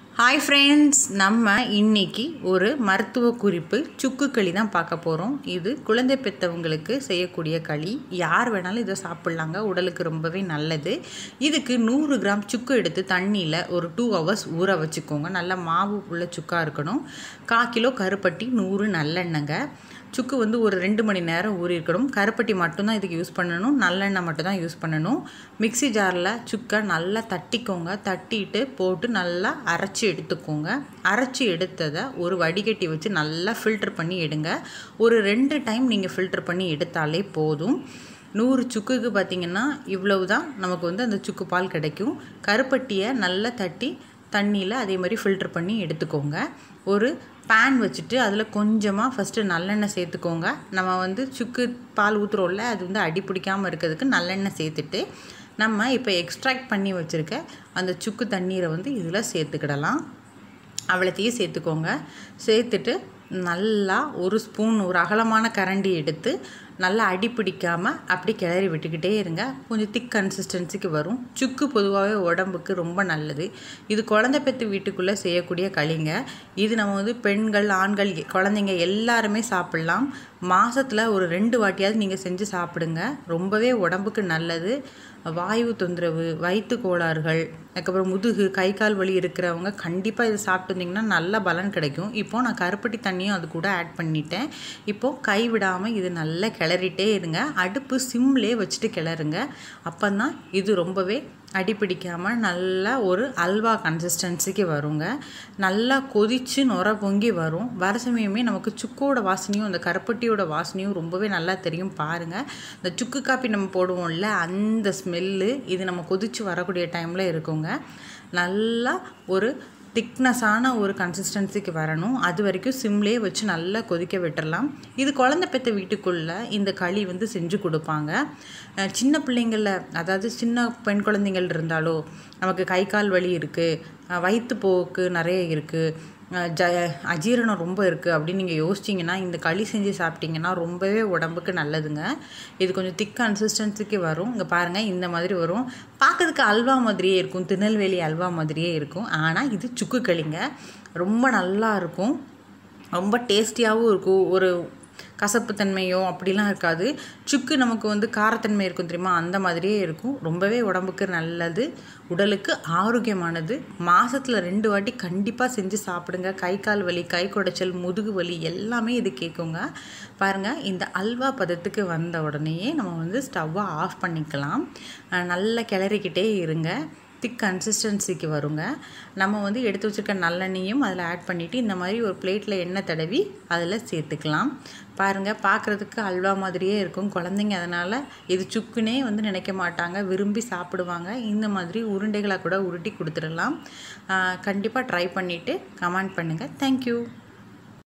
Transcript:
Hi friends, நம்ம இன்னைக்கு ஒரு மருத்துவ குறிப்பு சுக்கு களி தான் பார்க்க போறோம். இது குழந்தை பெத்தவங்களுக்கு செய்யக்கூடிய களி. யார் வேணாலும் இத சாப்பிடலாங்க. உடலுக்கு ரொம்பவே நல்லது. இதுக்கு 100 கிராம் சுக்கு எடுத்து தண்ணியில ஒரு 2 hours ஊற வச்சுக்கோங்க. நல்ல மாவு உள்ள சுக்கா இருக்கணும். 1/4 கிலோ கருப்பட்டி, 100 நல்லெண்ணெய்ங்க. சுக்கு வந்து ஒரு 2 மணி நேரம் ஊறி இருக்கணும். கருப்பட்டி மட்டும் தான் இதுக்கு யூஸ் பண்ணணும். நல்லெண்ணெய் மட்டும் தான் யூஸ் பண்ணணும். மிக்ஸி ஜாரில் சுக்கை நல்லா தட்டிக்கோங்க. தட்டிட்டு போட்டு நல்லா அரைச்சி எடுத்துக்கோங்க. அரைச்சி எடுத்ததை ஒரு வடிகட்டி வச்சு நல்லா ஃபில்டர் பண்ணி எடுங்க. ஒரு 2 டைம் நீங்கள் ஃபில்டர் பண்ணி எடுத்தாலே போதும். 100 சுக்குக்கு பார்த்திங்கன்னா இவ்வளவு தான் நமக்கு வந்து அந்த சுக்கு பால் கிடைக்கும். கருப்பட்டியை நல்லா தட்டி தண்ணியில் அதே மாதிரி ஃபில்டர் பண்ணி எடுத்துக்கோங்க. ஒரு பேன் வச்சுட்டு அதில் கொஞ்சமாக ஃபஸ்ட்டு நல்லெண்ணெய் சேர்த்துக்கோங்க. நம்ம வந்து சுக்கு பால் ஊற்றுறோம்ல, அது வந்து அடி பிடிக்காமல் இருக்கிறதுக்கு நல்லெண்ணெய் சேர்த்துட்டு நம்ம இப்போ எக்ஸ்ட்ராக்ட் பண்ணி வச்சுருக்க அந்த சுக்கு தண்ணீரை வந்து இதில் சேர்த்துக்கிடலாம். அவ்வளோத்தையும் சேர்த்துக்கோங்க. சேர்த்துட்டு நல்லா ஒரு ஸ்பூன், ஒரு அகலமான கரண்டி எடுத்து நல்லா அடி பிடிக்காமல் அப்படி கிளறி விட்டுக்கிட்டே இருங்க. கொஞ்சம் திக் கன்சிஸ்டன்சிக்கு வரும். சுக்கு பொதுவாகவே உடம்புக்கு ரொம்ப நல்லது. இது குழந்தை பெற்று வீட்டுக்குள்ளே செய்யக்கூடிய களிங்க. இது நம்ம வந்து பெண்கள், ஆண்கள், குழந்தைங்க எல்லாருமே சாப்பிட்லாம். மாதத்தில் ஒரு 2 வாட்டியாவது நீங்கள் செஞ்சு சாப்பிடுங்க. ரொம்பவே உடம்புக்கு நல்லது. வாயு தொந்தரவு, வயிற்று கோளாறுகள், அதுக்கப்புறம் முதுகு, கை கால் வலி இருக்கிறவங்க கண்டிப்பாக இதை சாப்பிட்டு வந்தீங்கன்னா நல்ல பலன் கிடைக்கும். இப்போது நான் கருப்பட்டி தண்ணியும் அது கூட ஆட் பண்ணிட்டேன். இப்போது கை விடாமல் இது நல்லா கிளறிட்டே இருங்க. அடுப்பு சிம்லே வச்சுட்டு கிளறுங்க. அப்போ தான் இது ரொம்பவே அடிப்பிடிக்காமல் நல்லா ஒரு அல்வா கன்சிஸ்டன்சிக்கு வருங்க. நல்லா கொதித்து நுர பொங்கி வரும். வர சமயமே நமக்கு சுக்கோட வாசனையும் அந்த கருப்பட்டியோட வாசனையும் ரொம்பவே நல்லா தெரியும். பாருங்கள், இந்த சுக்கு காப்பி நம்ம போடுவோம்ல, அந்த ஸ்மெல்லு இது நம்ம கொதித்து வரக்கூடிய டைமில் இருக்குங்க. நல்லா ஒரு திக்னஸான ஒரு கன்சிஸ்டன்சிக்கு வரணும். அது வரைக்கும் சிம்லேயே வச்சு நல்லா கொதிக்க விட்டுடலாம். இது குழந்தை பெற்ற வீட்டுக்குள்ளே இந்த களி வந்து செஞ்சு கொடுப்பாங்க. சின்ன பிள்ளைங்களில், அதாவது சின்ன பெண் குழந்தைங்கள் இருந்தாலோ, நமக்கு கை கால் வலி இருக்குது, வயிற்றுப்போக்கு நிறைய இருக்குது, அஜீரணம் ரொம்ப இருக்குது அப்படின்னு நீங்கள் யோசிச்சிங்கன்னா இந்த களி செஞ்சு சாப்பிட்டிங்கன்னா ரொம்பவே உடம்புக்கு நல்லதுங்க. இது கொஞ்சம் திக் கன்சிஸ்டன்சிக்கு வரும். இங்கே பாருங்கள், இந்த மாதிரி வரும். பார்க்கறதுக்கு அல்வா மாதிரியே இருக்கும், திருநெல்வேலி அல்வா மாதிரியே இருக்கும். ஆனால் இது சுக்கு களிங்க. ரொம்ப நல்லா இருக்கும், ரொம்ப டேஸ்டியாகவும் இருக்கும். ஒரு கசப்புத்தன்மையோ அப்படிலாம் இருக்காது. சுக்கு நமக்கு வந்து காரத்தன்மை இருக்கும் தெரியுமா, அந்த மாதிரியே இருக்கும். ரொம்பவே உடம்புக்கு நல்லது, உடலுக்கு ஆரோக்கியமானது. மாதத்தில் 2 வாட்டி கண்டிப்பாக செஞ்சு சாப்பிடுங்க. கை கால் வலி, கை குடைச்சல், முதுகு வலி எல்லாமே இது கேட்குங்க. பாருங்கள், இந்த அல்வா பதத்துக்கு வந்த உடனேயே நம்ம வந்து ஸ்டவ்வை ஆஃப் பண்ணிக்கலாம். நல்லா கிளறிக்கிட்டே இருங்க. திக் கன்சிஸ்டன்சிக்கு வருங்க. நம்ம வந்து எடுத்து வச்சுருக்க நல்லெண்ணையும் அதில் ஆட் பண்ணிவிட்டு இந்த மாதிரி ஒரு பிளேட்டில் எண்ணெய் தடவி அதில் சேர்த்துக்கலாம். பாருங்கள், பார்க்குறதுக்கு அல்வா மாதிரியே இருக்கும். குழந்தைங்க அதனால் இது சுக்குனே வந்து நினைக்க மாட்டாங்க, விரும்பி சாப்பிடுவாங்க. இந்த மாதிரி உருண்டைகளாக கூட உருட்டி கொடுத்துடலாம். கண்டிப்பாக ட்ரை பண்ணிவிட்டு கமெண்ட் பண்ணுங்கள். தேங்க்யூ.